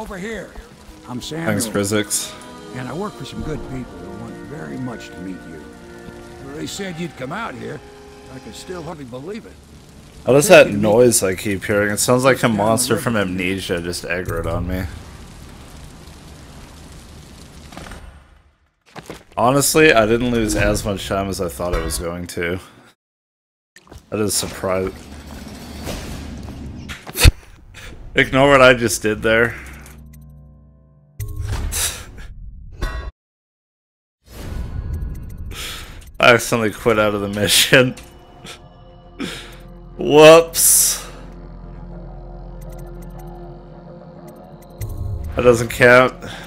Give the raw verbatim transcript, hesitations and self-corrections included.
Over here. I'm Sam. Thanks, Brizzix. And I work for some good people who want very much to meet you. Well, they said you'd come out here. I can still hardly believe it. How does that noise I keep hearing? It sounds like a monster from Amnesia just aggroed on me. Honestly, I didn't lose as much time as I thought I was going to. That is surprising. Ignore what I just did there. I accidentally quit out of the mission. Whoops. That doesn't count.